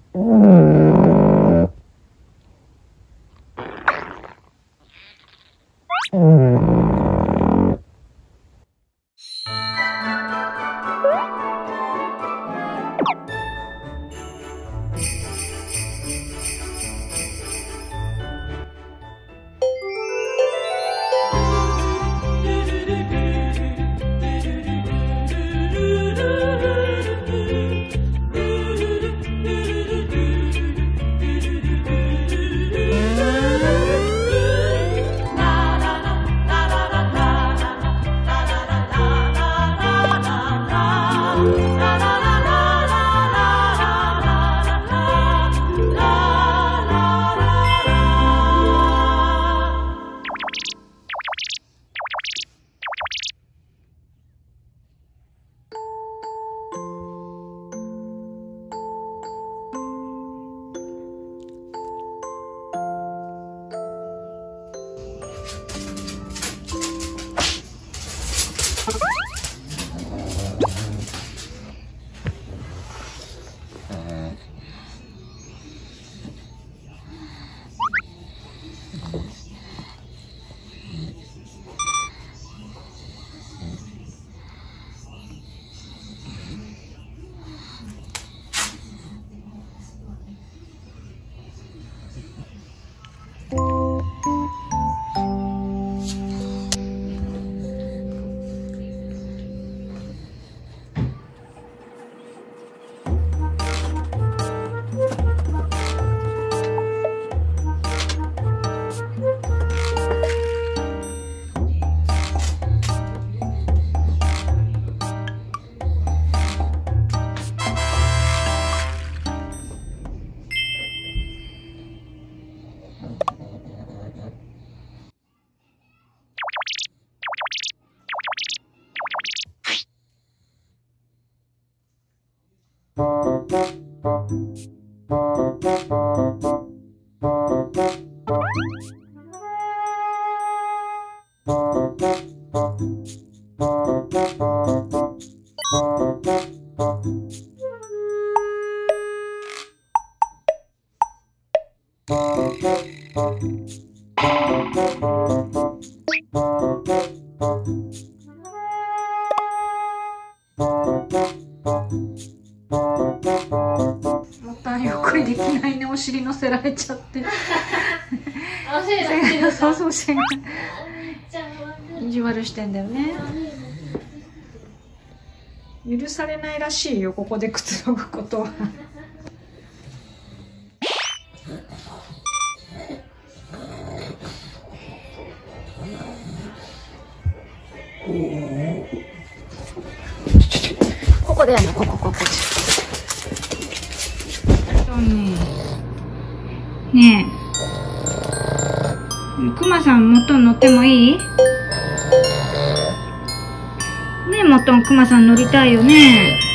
ボタンゆっくりできないね、お尻乗せられちゃって。 お尻だけでそうそう、お尻が意地悪してんだよね。許されないらしいよ、ここでくつろぐことは。ここでやな、ここ。ねえ、クマさんもっとん乗ってもいい？ねえ、もっとんクマさん乗りたいよね。